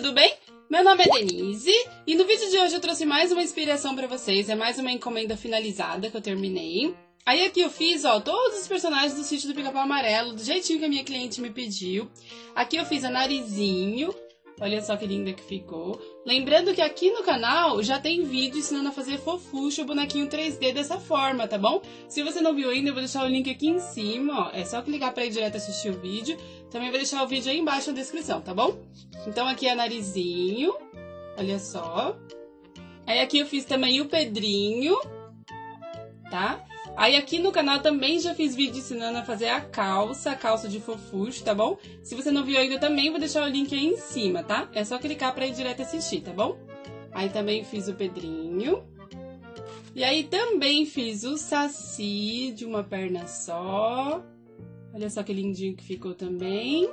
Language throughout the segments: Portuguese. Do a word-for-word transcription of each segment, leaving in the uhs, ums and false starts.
tudo bem? Meu nome é Denise e no vídeo de hoje eu trouxe mais uma inspiração pra vocês, é mais uma encomenda finalizada que eu terminei. Aí aqui eu fiz, ó, todos os personagens do Sítio do Pica-Pau Amarelo, do jeitinho que a minha cliente me pediu. Aqui eu fiz a Narizinho, olha só que linda que ficou. Lembrando que aqui no canal já tem vídeo ensinando a fazer fofucho, o bonequinho três D dessa forma, tá bom? Se você não viu ainda, eu vou deixar o link aqui em cima, ó, é só clicar pra ir direto assistir o vídeo. Também vou deixar o vídeo aí embaixo na descrição, tá bom? Então aqui é a Narizinho, olha só. Aí aqui eu fiz também o Pedrinho, tá? Aí aqui no canal também já fiz vídeo ensinando a fazer a calça, a calça de fofucho, tá bom? Se você não viu ainda também, vou deixar o link aí em cima, tá? É só clicar pra ir direto assistir, tá bom? Aí também fiz o Pedrinho. E aí também fiz o Saci de uma perna só. Olha só que lindinho que ficou também.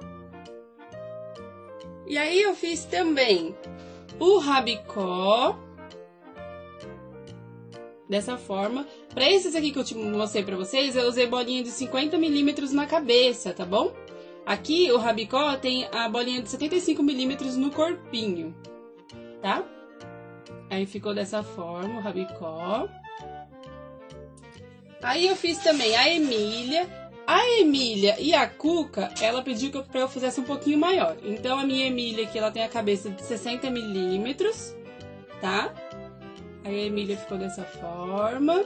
E aí eu fiz também o Rabicó. Dessa forma. Pra esses aqui que eu te mostrei pra vocês, eu usei bolinha de cinquenta milímetros na cabeça, tá bom? Aqui o Rabicó tem a bolinha de setenta e cinco milímetros no corpinho, tá? Aí ficou dessa forma o Rabicó. Aí eu fiz também a Emília. A Emília e a Cuca, ela pediu que eu, pra eu fizesse um pouquinho maior. Então a minha Emília aqui, ela tem a cabeça de sessenta milímetros, tá? Aí a Emília ficou dessa forma.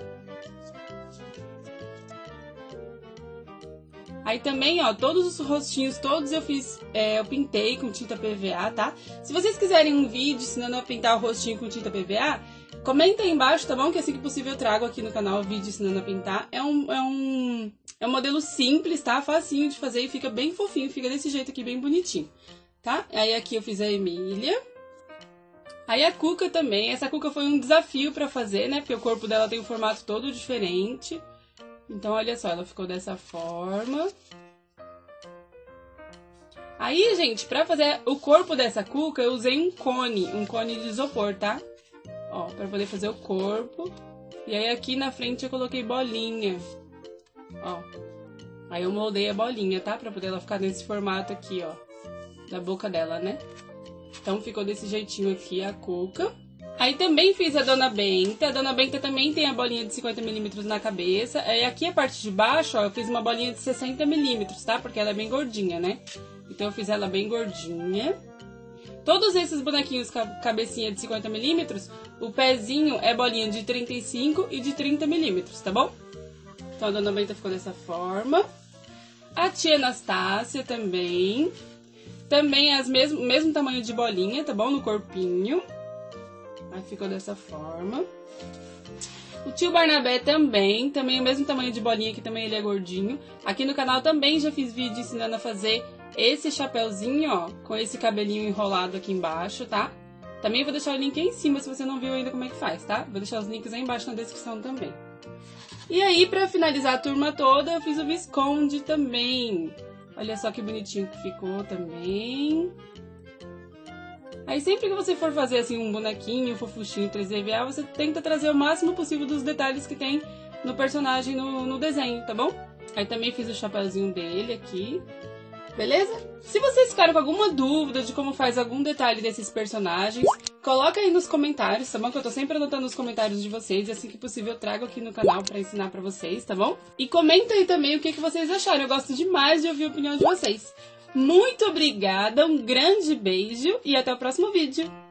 Aí também, ó, todos os rostinhos, todos eu fiz, é, eu pintei com tinta P V A, tá? Se vocês quiserem um vídeo ensinando a pintar o rostinho com tinta P V A, comenta aí embaixo, tá bom? Que assim que possível eu trago aqui no canal o vídeo ensinando a pintar. É um, é um, é um modelo simples, tá? Facinho de fazer e fica bem fofinho, fica desse jeito aqui, bem bonitinho, tá? Aí aqui eu fiz a Emília. Aí a Cuca também, essa Cuca foi um desafio pra fazer, né? Porque o corpo dela tem um formato todo diferente. Então, olha só, ela ficou dessa forma. Aí, gente, pra fazer o corpo dessa Cuca, eu usei um cone, um cone de isopor, tá? Ó, pra poder fazer o corpo. E aí aqui na frente eu coloquei bolinha. Ó. Aí eu moldei a bolinha, tá? Pra poder ela ficar nesse formato aqui, ó. Da boca dela, né? Então ficou desse jeitinho aqui a Cuca. Aí também fiz a Dona Benta. A Dona Benta também tem a bolinha de cinquenta milímetros na cabeça. Aí aqui a parte de baixo, ó, eu fiz uma bolinha de sessenta milímetros, tá? Porque ela é bem gordinha, né? Então eu fiz ela bem gordinha. Todos esses bonequinhos com a cabecinha de cinquenta milímetros, o pezinho é bolinha de trinta e cinco e de trinta milímetros, tá bom? Então a Dona Benta ficou dessa forma. A tia Anastácia também. Também é o mesmo, mesmo tamanho de bolinha, tá bom? No corpinho. Aí ficou dessa forma. O tio Barnabé também, também é o mesmo tamanho de bolinha, que também ele é gordinho. Aqui no canal também já fiz vídeo ensinando a fazer esse chapéuzinho, ó, com esse cabelinho enrolado aqui embaixo, tá? Também vou deixar o link aí em cima se você não viu ainda como é que faz, tá? Vou deixar os links aí embaixo na descrição também. E aí, pra finalizar a turma toda, eu fiz o Visconde também. Olha só que bonitinho que ficou também. Aí sempre que você for fazer assim um bonequinho, um fofuchinho três D V A, você tenta trazer o máximo possível dos detalhes que tem no personagem, no, no desenho, tá bom? Aí também fiz o chapéuzinho dele aqui, beleza? Se vocês ficaram com alguma dúvida de como faz algum detalhe desses personagens, coloca aí nos comentários, tá bom? Que eu tô sempre anotando os comentários de vocês e assim que possível eu trago aqui no canal pra ensinar pra vocês, tá bom? E comenta aí também o que, que vocês acharam, eu gosto demais de ouvir a opinião de vocês. Muito obrigada, um grande beijo e até o próximo vídeo!